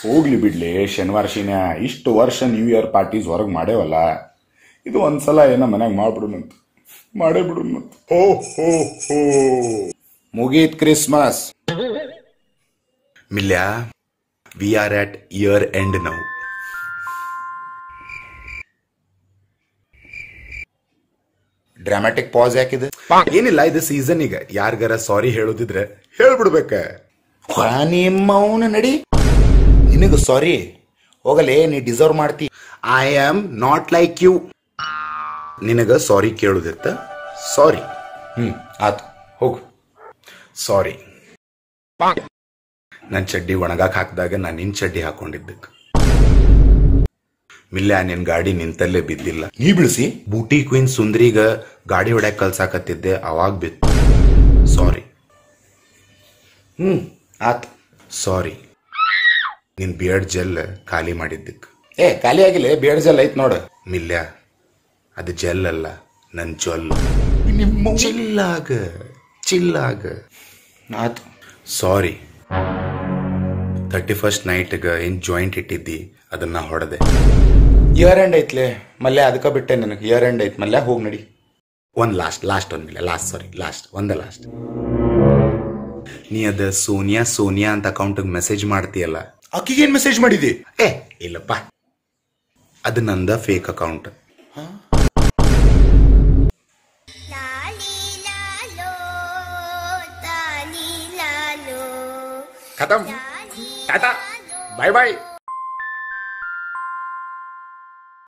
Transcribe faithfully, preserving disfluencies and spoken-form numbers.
ಹೋಗ್ಲಿ ಬಿಡ್ಲಿ ಶನಿವಾರ ಶಿನ ಇಷ್ಟು ವರ್ಷ ನ್ಯೂ ಇಯರ್ ಪಾರ್ಟೀಸ್ ಹೊರಗೆ ಮಾಡೇವಲ್ಲ, ಇದು ಒಂದ್ಸಲ ಏನೋ ಮನ್ಯಾಗ ಮಾಡ್ಬಿಡುನಂತ ಮಾಡೇ ಬಿಡುನಂತ. ಹೋ ಹೋ ಹೋ ಮುಗೀತ್ Christmas. Mallya, we are at year end now. Dramatic pause ಯಾಕಿದೆ? ಏನಿಲ್ಲ, ಇದು ಸೀಸನ್. ಈಗ ಯಾರಿಗಾರ ಸಾರಿ ಹೇಳೋದಿದ್ರೆ ಹೇಳ್ಬಿಡ್ಬೇಕ. ನಿಮ್ಮವನ ನಡಿ, ನಿನಗ ಸಾರಿ ಹೋಗಲೇ, ನೀ ಡಿಸರ್ವ್ ಮಾಡ್ತಿ. I am not like you. ನಿನಗ ಸಾರಿ ಕೇಳುದಿತ್ತ? ಸಾರಿ. ಹ್ಮ್ ಆತು, ಹೋಗು. ಸಾರಿ. ನನ್ ಚಡ್ಡಿ ಒಣಗಾಕ್ ಹಾಕಿದಾಗ ನಾನು ನಿನ್ ಚಡ್ಡಿ ಹಾಕೊಂಡಿದ್ದಕ್ಕೆ. ಮಿಲ್ಯ, ನಿನ್ ಗಾಡಿ ನಿಂತಲ್ಲೇ ಬಿದ್ದಿಲ್ಲ, ನೀ ಬಿಡಿಸಿ. ಬೂಟಿ ಕ್ವೀನ್ ಸುಂದ್ರಿಗ ಗಾಡಿ ಹೊಡ್ಯಾಕ್ ಕಲ್ಸಾಕತ್ತಿದ್ದೆ, ಅವಾಗ ಬಿತ್ತು. ಸಾರಿ. ಹ್ಮ್ ಆತು, ಸಾರಿ. ನಿನ್ ಬಿಯರ್ಡ್ ಜೆಲ್ ಖಾಲಿ ಮಾಡಿದ್ದಕ್ಕೆ. ಏ ಖಾಲಿ ಆಗಿಲ್ಲ, ಬೇಡ ಜಲ್ ಐತ್ ನೋಡ. ಮಿಲ್ಯ, ಅದು ಜೆಲ್ ಅಲ್ಲ, ನನ್ ಜೊಲ್. ಚಿಲ್ಲಾಗ ಚಿಲ್ಲಾಗ. ಆತು. ಸಾರಿ. ತರ್ಟಿ ಫಸ್ಟ್ ನೈಟ್ಗ ಏನ್ ಜಾಯಿಂಟ್ ಇಟ್ಟಿದ್ದಿ ಅದನ್ನ ಹೊಡೆದೆ. ಇಯರ್ ಎಂಡ್ ಐತ್ಲೆ ಮಲ್ಯ, ಅದಕ್ಕ ಬಿಟ್ಟೆ ನನಗೆ. ಇಯರ್ ಎಂಡ್ ಐತ್ ಮಲ್ಯ, ಹೋಗ್ ನಡಿ. ಒಂದ್ ಲಾಸ್ಟ್ ಲಾಸ್ಟ್ ಒಂದಿಲ್ಲ ಲಾಸ್ಟ್ ಸಾರಿ ಲಾಸ್ಟ್ ಒಂದ ಲಾಸ್ಟ್. ನೀ ಅದ ಸೋನಿಯಾ ಸೋನಿಯಾ ಅಂತ ಅಕೌಂಟ್ ಮೆಸೇಜ್ ಮಾಡ್ತೀಯಲ್ಲ, ಅಕ್ಕಿಗೇನ್ ಮೆಸೇಜ್ ಮಾಡಿದಿ? ಏ ಇಲ್ಲಪ್ಪ, ಅದು ನಂದ ಫೇಕ್ ಅಕೌಂಟ್. ಖತಮ್, ಟಾಟಾ, ಬಾಯ್ ಬಾಯ್.